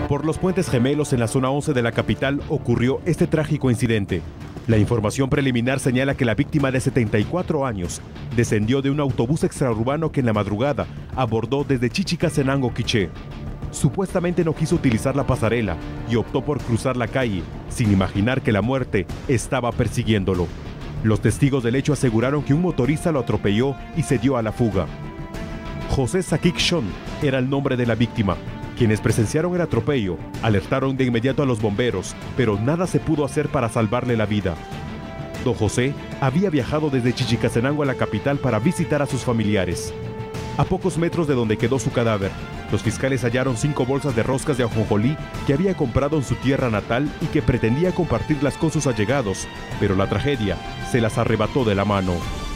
Por los Puentes Gemelos en la zona 11 de la capital ocurrió este trágico incidente. La información preliminar señala que la víctima de 74 años descendió de un autobús extraurbano que en la madrugada abordó desde Chichicastenango, Quiché. Supuestamente no quiso utilizar la pasarela y optó por cruzar la calle, sin imaginar que la muerte estaba persiguiéndolo. Los testigos del hecho aseguraron que un motorista lo atropelló y se dio a la fuga. José Sakik Shon era el nombre de la víctima. Quienes presenciaron el atropello alertaron de inmediato a los bomberos, pero nada se pudo hacer para salvarle la vida. Don José había viajado desde Chichicastenango a la capital para visitar a sus familiares. A pocos metros de donde quedó su cadáver, los fiscales hallaron 5 bolsas de roscas de ajonjolí que había comprado en su tierra natal y que pretendía compartirlas con sus allegados, pero la tragedia se las arrebató de la mano.